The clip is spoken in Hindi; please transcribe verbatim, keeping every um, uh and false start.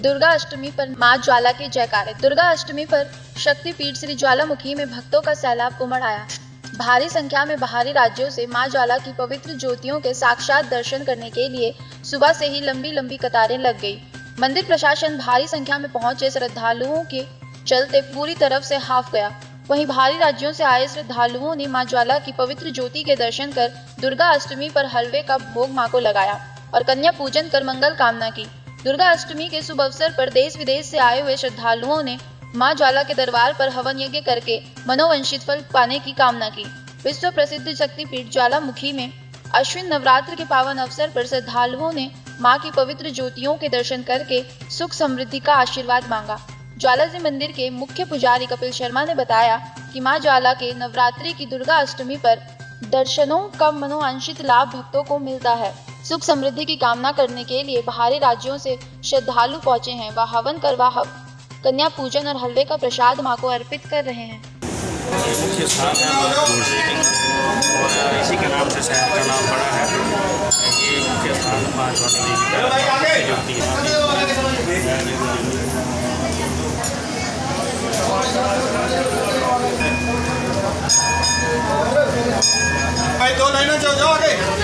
दुर्गा अष्टमी पर मां ज्वाला के जयकारे। दुर्गा अष्टमी पर शक्तिपीठ श्री ज्वालामुखी में भक्तों का सैलाब उमड़ आया। भारी संख्या में बाहरी राज्यों से मां ज्वाला की पवित्र ज्योतियों के साक्षात दर्शन करने के लिए सुबह से ही लंबी लंबी कतारें लग गई। मंदिर प्रशासन भारी संख्या में पहुंचे श्रद्धालुओं के चलते पूरी तरफ से हाफ गया। वहीं बाहरी राज्यों से आए श्रद्धालुओं ने मां ज्वाला की पवित्र ज्योति के दर्शन कर दुर्गा अष्टमी पर हलवे का भोग मां को लगाया और कन्या पूजन कर मंगल कामना की। दुर्गा अष्टमी के शुभ अवसर पर देश विदेश से आए हुए श्रद्धालुओं ने मां ज्वाला के दरबार पर हवन यज्ञ करके मनोवांछित फल पाने की कामना की। विश्व प्रसिद्ध शक्तिपीठ ज्वालामुखी में अश्विन नवरात्र के पावन अवसर पर श्रद्धालुओं ने मां की पवित्र ज्योतियों के दर्शन करके सुख समृद्धि का आशीर्वाद मांगा। ज्वाला जी मंदिर के मुख्य पुजारी कपिल शर्मा ने बताया कि मां ज्वाला के नवरात्रि की दुर्गा अष्टमी पर दर्शनों का मनोवांछित लाभ भक्तों को मिलता है। सुख समृद्धि की कामना करने के लिए बाहरी राज्यों से श्रद्धालु पहुंचे हैं। वह हवन कर वह कन्या पूजन और हलवे का प्रसाद मां को अर्पित कर रहे हैं। मुख्य स्थान है और इसी के नाम से शहर का नाम पड़ा है। ये मुख्य स्थान मां ज्वाला देवी भाई दो लाइनें जाओ जाओ आगे।